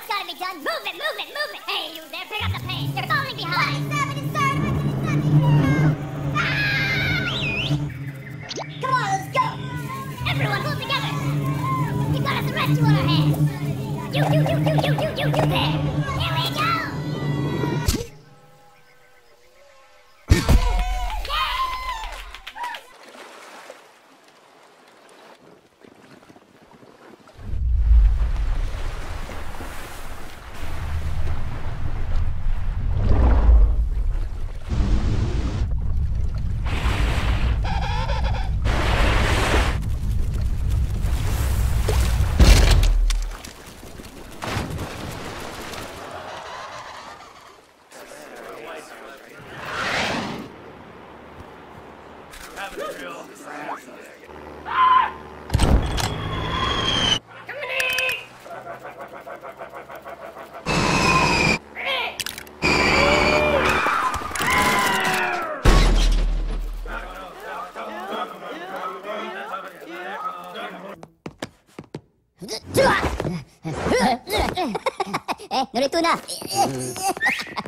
what's gotta be done. Movement, movement, movement. Hey, you there, pick up the pace. You're falling behind. Come on, let's go. Everyone, pull together. We've got a rescue on our hands. You there. Here we go. Narito na.